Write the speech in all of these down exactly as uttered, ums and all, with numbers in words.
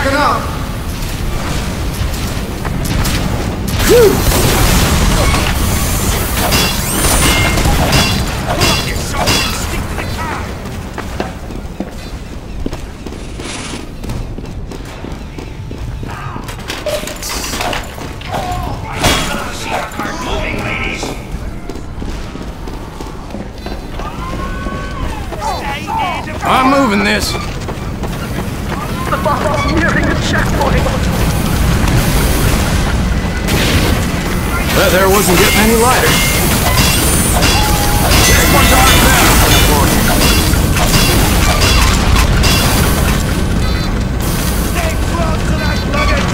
Backing up! Whew. I'm moving this. The bomb's nearing the checkpoint. That there wasn't getting any lighter. This one's ours now. Stay close to that luggage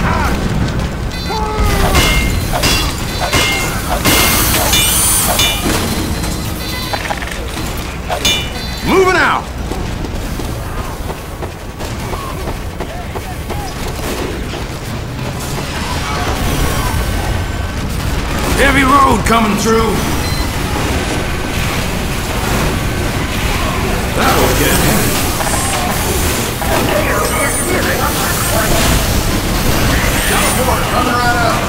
hatch. Moving out. Heavy load coming through. That'll get him. Teleport, coming right up.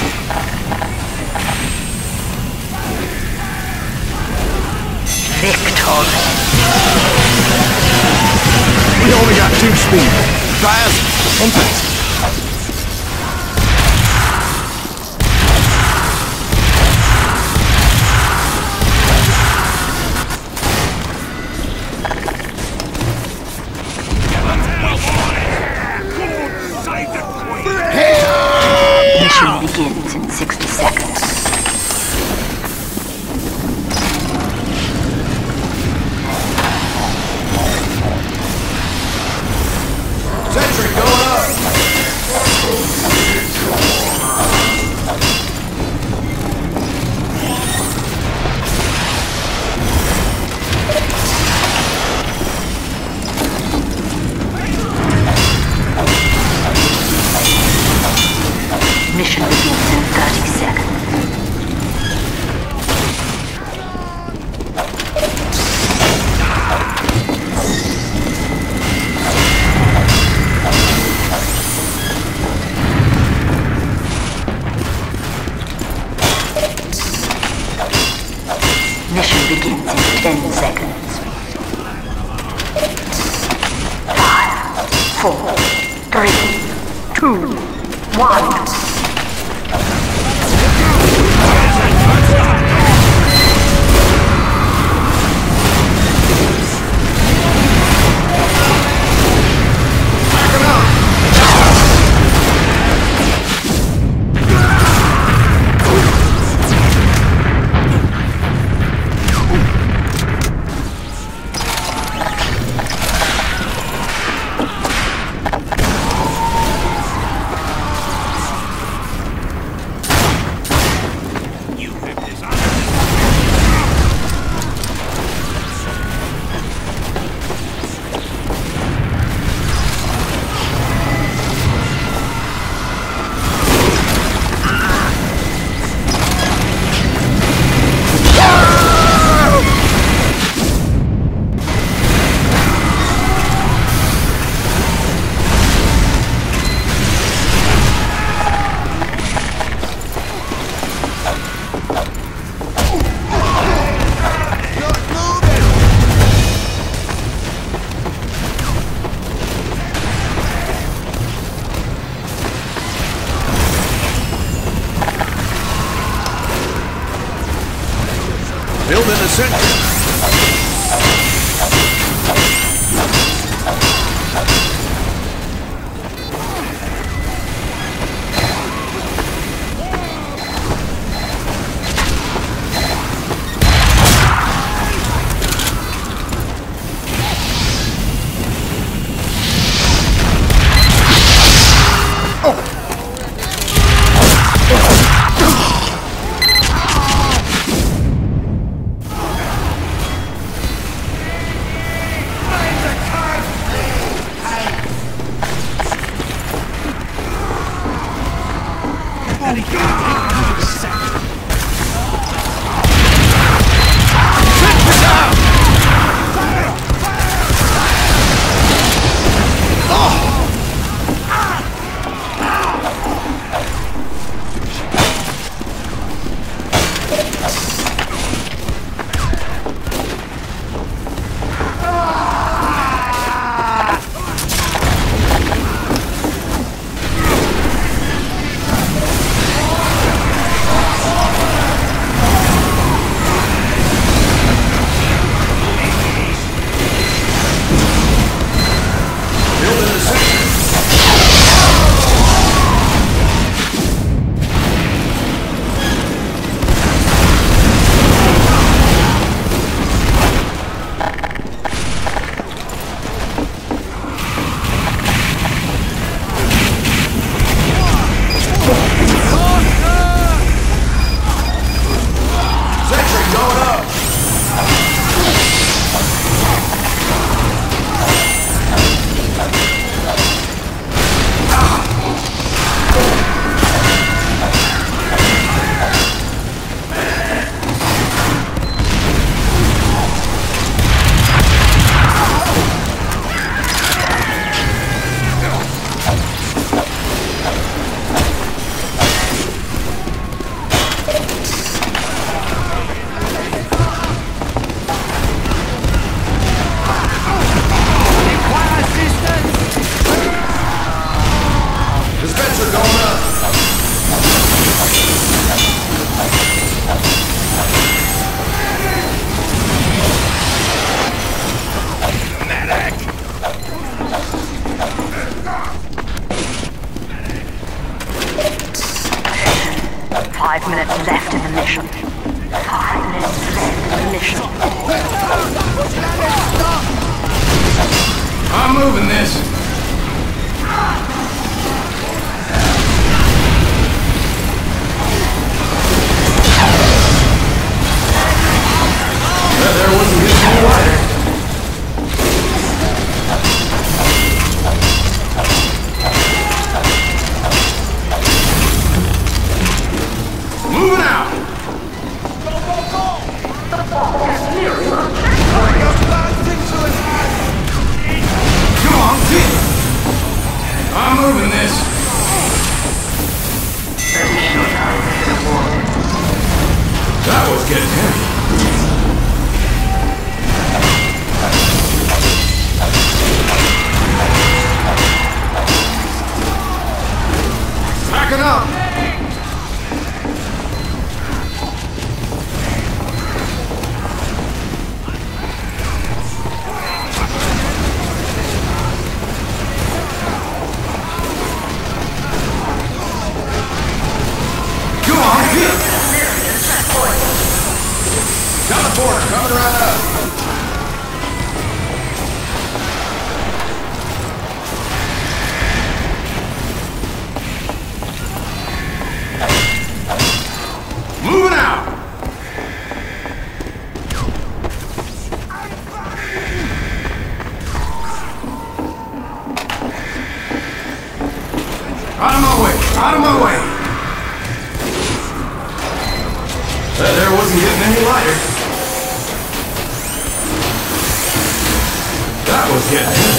Victor. We only got two speed. Fast and fast. Begins in sixty seconds. Sentry going up. Mission begins in thirty seconds. Mission begins in ten seconds. Five, four, three, two, one. Building a sentry. Five minutes left in the mission. Five minutes left in the mission. I'm moving this. Well, there wasn't getting any lighter. Moving out! Go, go, go! Come on, get it! I'm moving this. That was getting heavy. Backing up! Teleporter coming right up. Moving out. Out of my way. Out of my way. That there wasn't getting any lighter. That was getting heavy.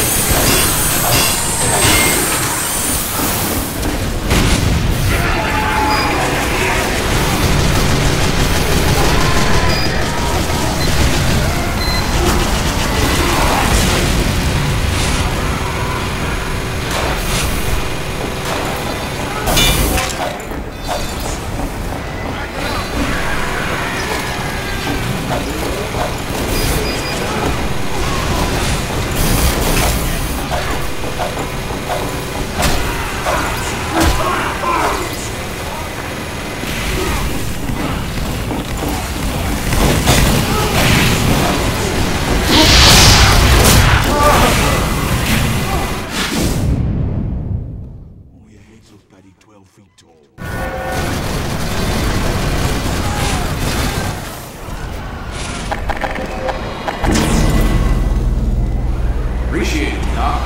Appreciate it, Doc.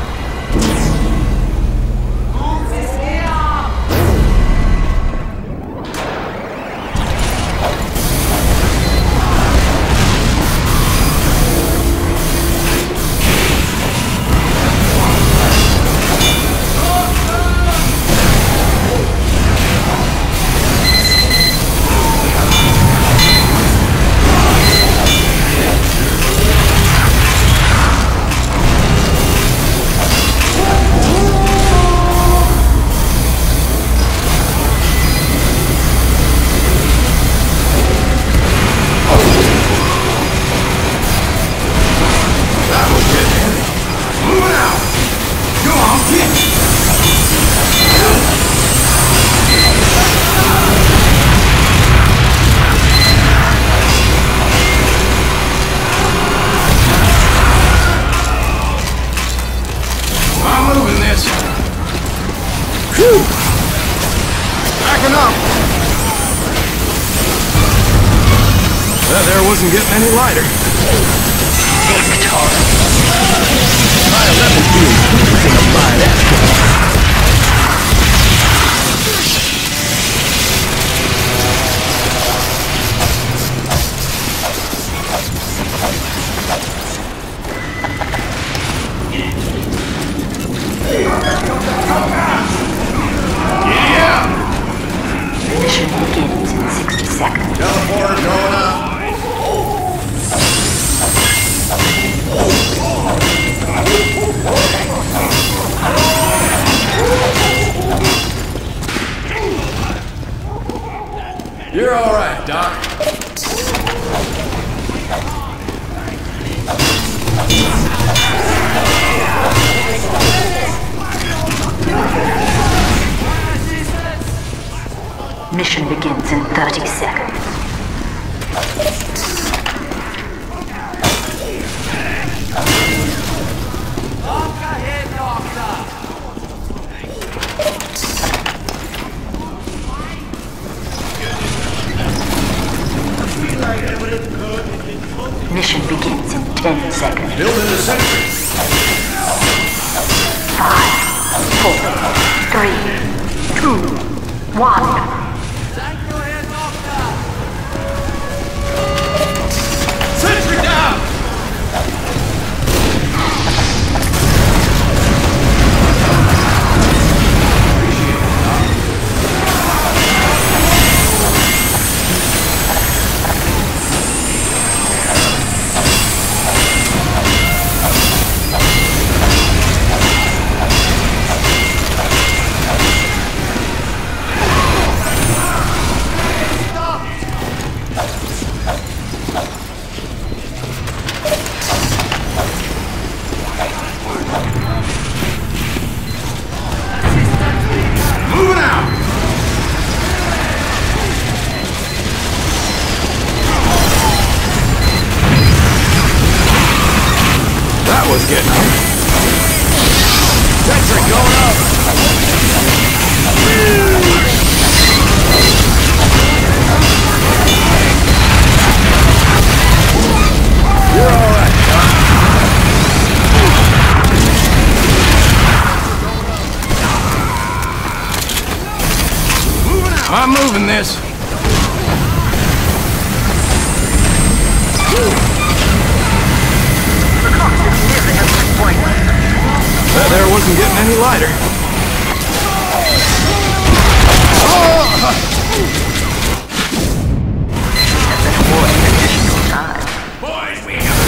Backing up! Well, there wasn't getting any lighter. Victor! My eleven feels in a fine action. Mission begins in sixty seconds. Teleporter going up. You're all right, Doc. Mission begins in thirty seconds. Mission begins in ten seconds. Building a sentry. Five, four, three, two, one. Sentry down! Was getting up. Sentry going up. You're all right, Doc. Moving out. I'm moving this. That there wasn't getting any lighter. Boys, we have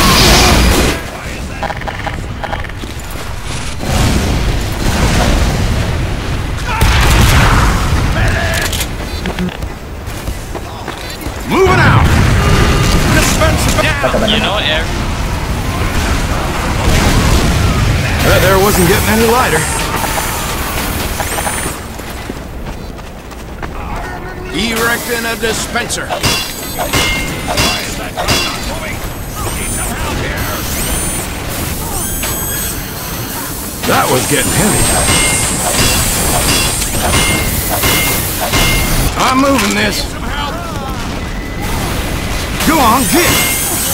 moving out. Dispenser down. You know, Eric. That there wasn't getting any lighter. Erecting a dispenser. That was getting heavy. I'm moving this. Go on, get!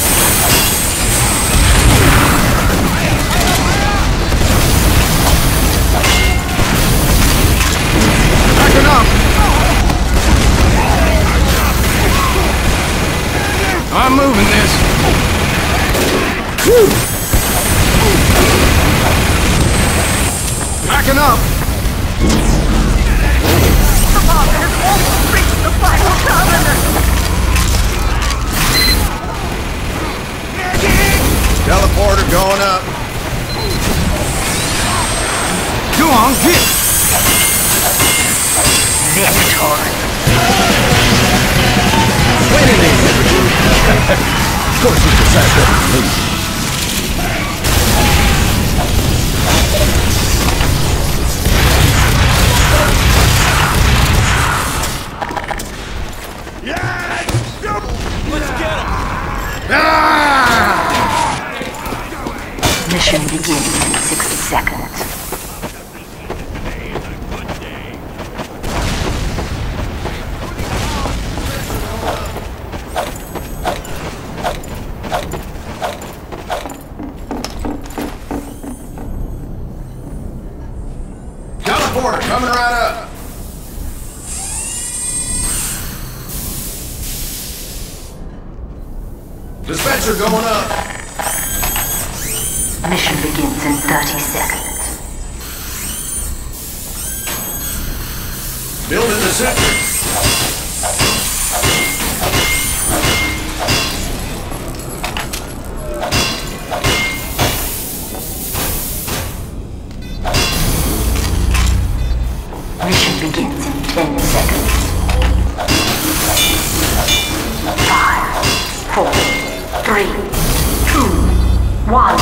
Up. I'm moving this. Whew. Backing up. The bomb has almost reached the final terminus. Teleporter going up. Go on, get. Victor. Wait a minute. Of course you decide that to lose. Let's get him! Ah! Mission begins in sixty seconds. Teleporter coming right up. Dispenser going up. Mission begins in thirty seconds. Building the sentry. Mission begins in ten seconds. Five, four, three, two, one.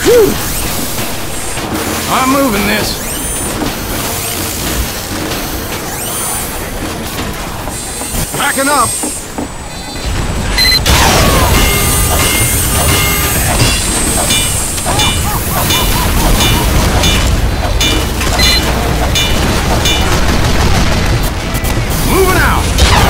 I'm moving this. Backing up. Moving out.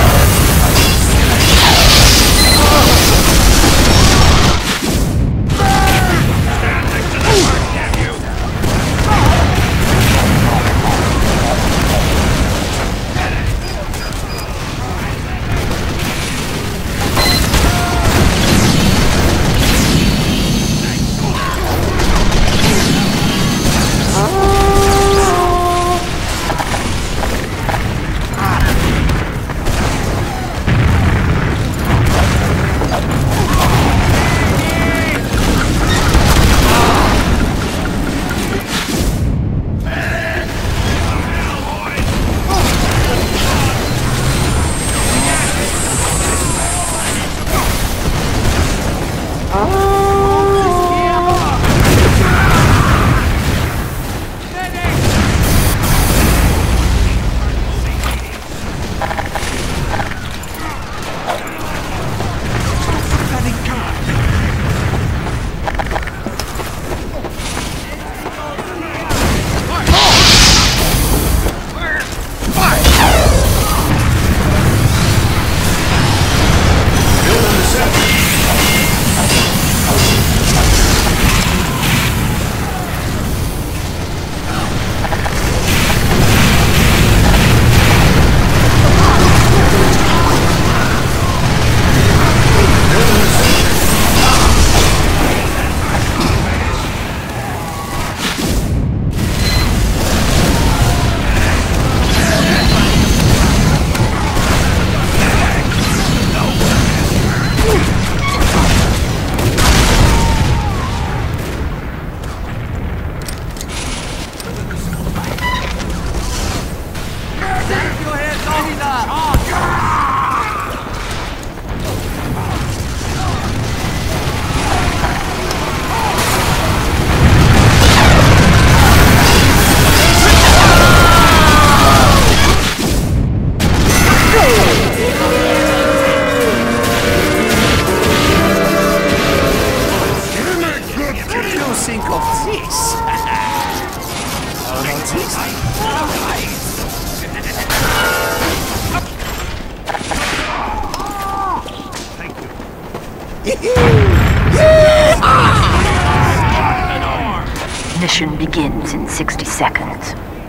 Mission begins in sixty seconds.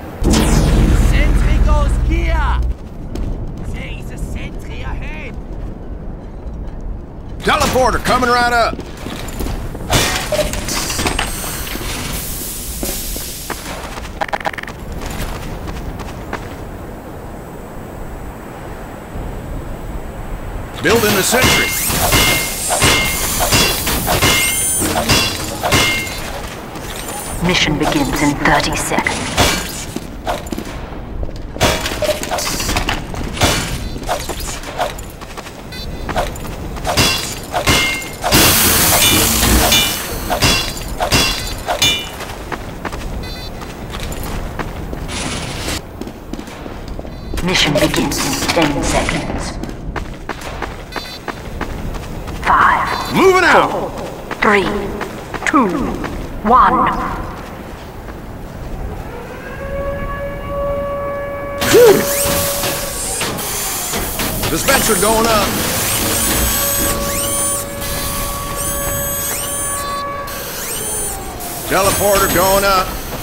Sentry goes here! There is a sentry ahead! Teleporter coming right up. Building the sentry. Mission begins in thirty seconds. Mission begins in ten seconds. Five. Moving out. Four, three, two, one. Dispenser going up. Teleporter going up.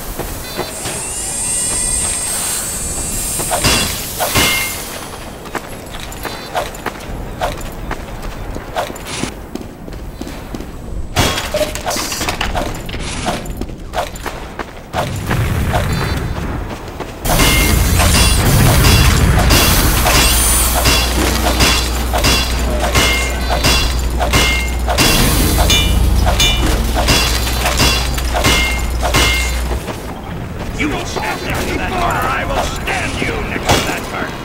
You will stand next to that corner. I will stand you next to that corner.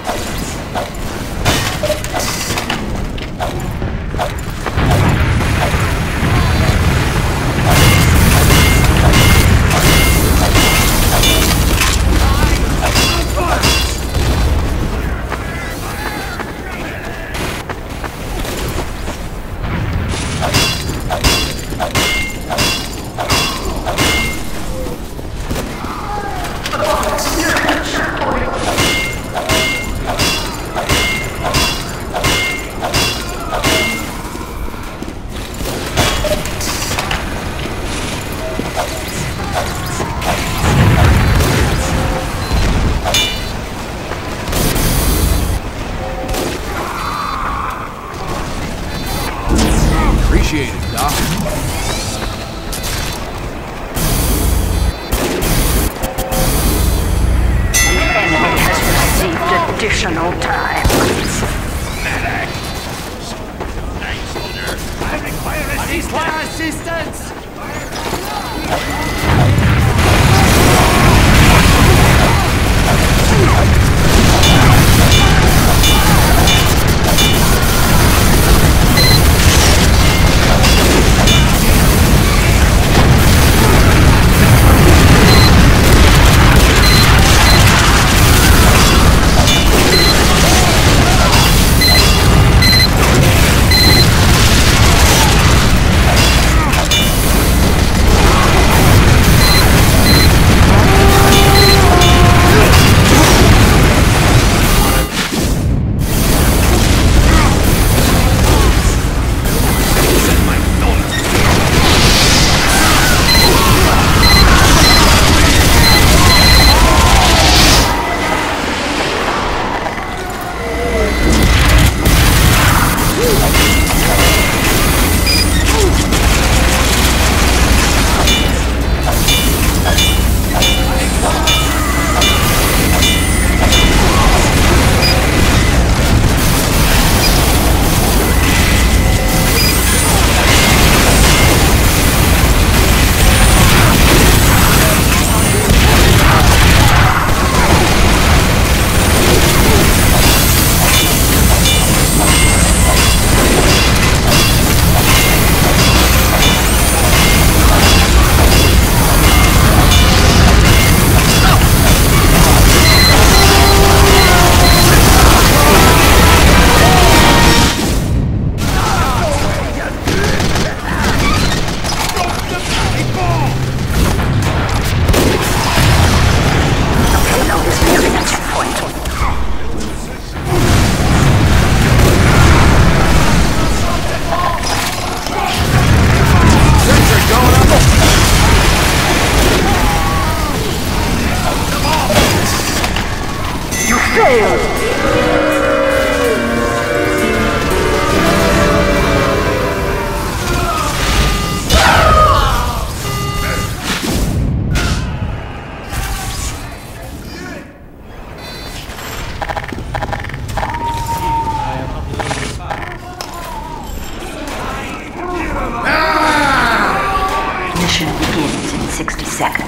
Mission begins in sixty seconds.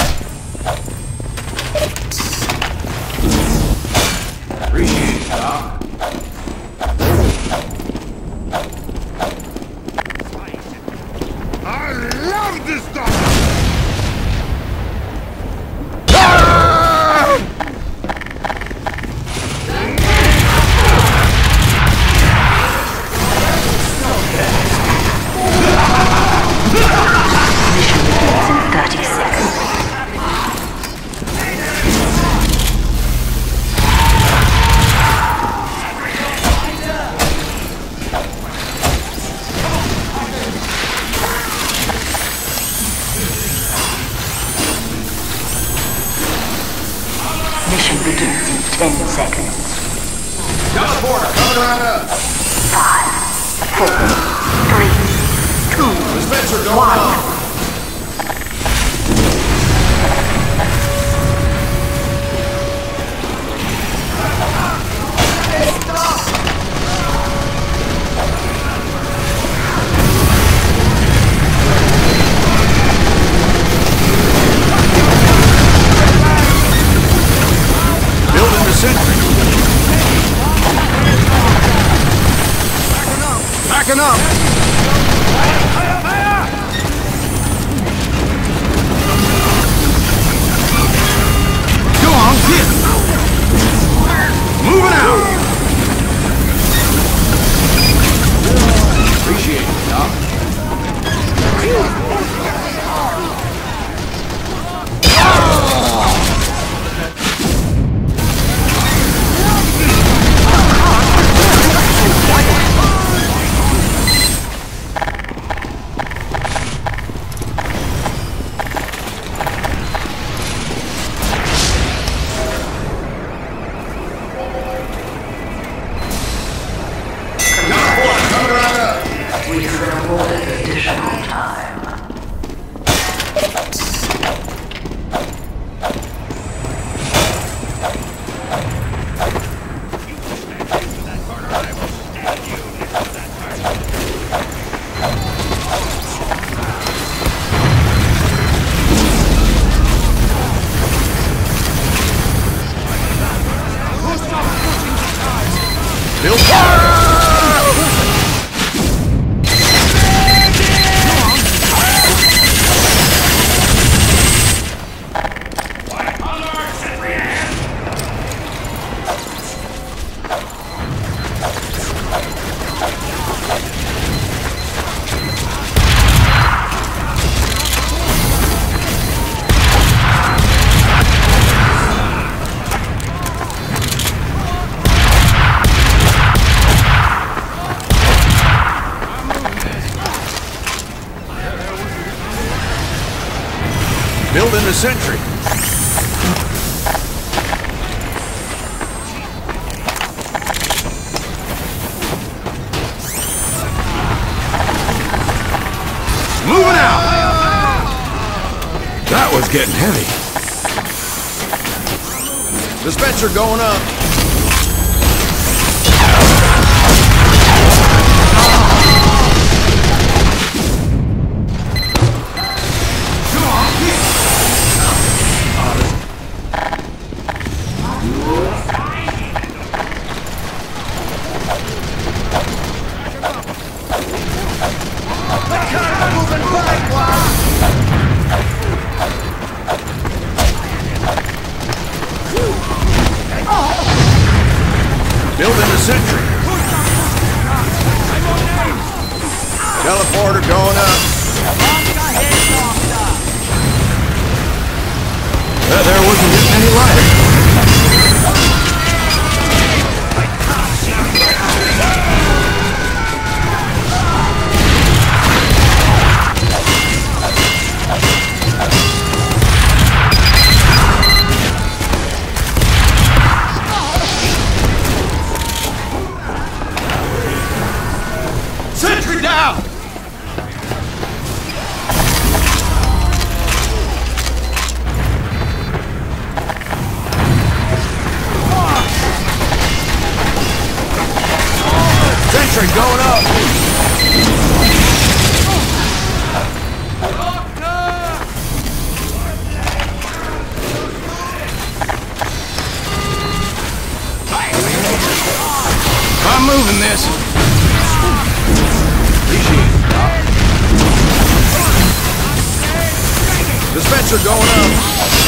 Appreciate it, Doc. I love this dog! Mission begins in thirty seconds. Mission begins in ten seconds. Teleporter coming right up. Five, four, three, two, Dispenser going one. up. Building the sentry. Backing up. Go on, hit. Moving out. Appreciate it, Doc. Teleporter coming right up. We've been awarded additional time. Build. Building the sentry. Moving out. That was getting heavy. Dispenser going up. Oh! Lights are going up.